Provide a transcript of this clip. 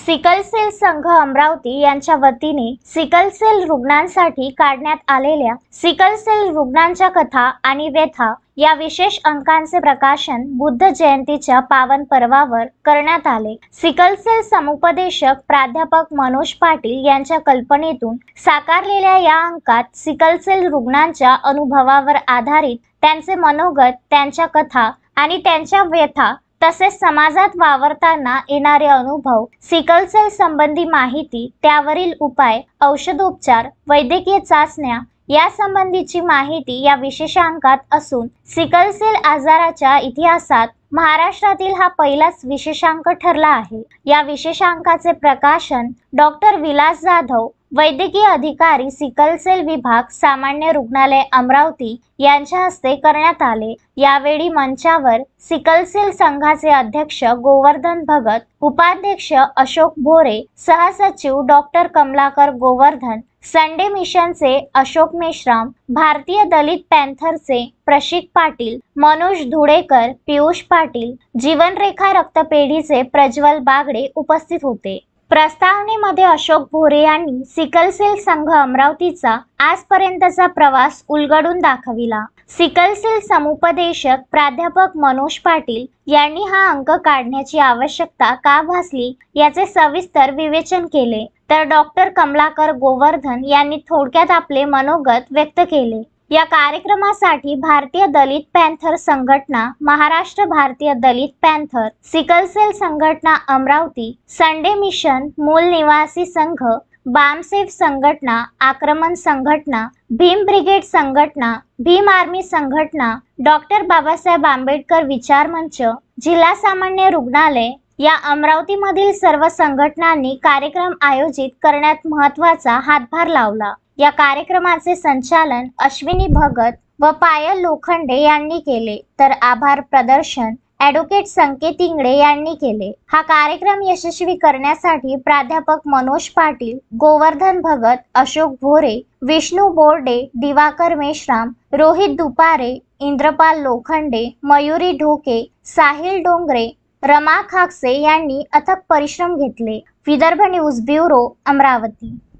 Sickle sale संघ अमरावती यांच्या वतीने सिकल सेल रुग्णांसाठी काढण्यात आलेल्या सिकल सेल रुग्णांच्या कथा आणि व्यथा या विशेष अंकांचे प्रकाशन बुद्ध जयंतीच्या पावन पर्वावर करण्यात आले। सिकल सेल समुपदेशक प्राध्यापक मनोज पाटील यांच्या कल्पनेतून साकारलेल्या या अंकात सिकल सेल रुग्णांच्या अनुभवावर आधारित त्यांचे मनोगत, त्यांच्या कथा आणि त्यांच्या व्यथा तसेच समाजात वावरताना येणारे अनुभव, सिकल सेल संबंधी माहिती, त्यावरील उपाय, औषधोपचार, वैद्यकीय चाचण्या या संबंधीची माहिती या विशेषांकात असून सिकल सेल आजाराच्या इतिहासात महाराष्ट्रातील हा पहिलाच विशेषांक ठरला आहे। या विशेषांकाचे प्रकाशन डॉक्टर विलास जाधव, वैद्यकीय अधिकारी, सिकल सेल विभाग, सामान्य रुग्णालय अमरावती यांच्या हस्ते करण्यात आले। यावेळी मंचावर सिकल सेल संघाचे अध्यक्ष गोवर्धन भगत, उपाध्यक्ष अशोक भोरे, सहसचिव डॉक्टर कमलाकर गोवर्धन, संडे मिशनचे अशोक मेश्राम, भारतीय दलित पॅन्थरचे प्रशिक पाटील, मनोज धुडेकर, पियुष पाटील, जीवनरेखा रक्तपेढीचे प्रज्वल बागडे उपस्थित होते। प्रस्तावनेमध्ये अशोक भोरे यांनी सिकल सेल संघ अमरावतीचा आजपर्यंतचा प्रवास उलगडून दाखविला। सिकल सेल समुपदेशक प्राध्यापक मनोज पाटील यांनी हा अंक काढण्याची आवश्यकता का भासली याचे सविस्तर विवेचन केले, तर डॉक्टर कमलाकर गोवर्धन यांनी थोडक्यात आपले मनोगत व्यक्त केले। या कार्यक्रमासाठी भारतीय दलित पॅन्थर संघटना, महाराष्ट्र भारतीय दलित पॅन्थर, सिकल सेल संघटना अमरावती, संडे मिशन, मूल निवासी संघ, बामसेफ संघटना, आक्रमण संघटना, भीम ब्रिगेड संघटना, भीम आर्मी संघटना, डॉक्टर बाबासाहेब आंबेडकर विचार मंच, जिल्हा सामान्य रुग्णालय या अमरावतीमधील सर्व संघटनांनी कार्यक्रम आयोजित करण्यात महत्त्वाचा हातभार लावला। या कार्यक्रमाचे संचालन अश्विनी भगत व पायल लोखंडे यांनी केले, तर आभार प्रदर्शन ॲडव्होकेट संकेत इंगळे यांनी केले। हा कार्यक्रम यशस्वी करण्यासाठी प्राध्यापक मनोज पाटील, गोवर्धन भगत, अशोक भोरे, विष्णू बोर्डे, दिवाकर मेश्राम, रोहित दुपारे, इंद्रपाल लोखंडे, मयुरी ढोके, साहिल डोंगरे, रमा खाकसे यांनी अथक परिश्रम घेतले। Vidarbha news bureau, Amravati.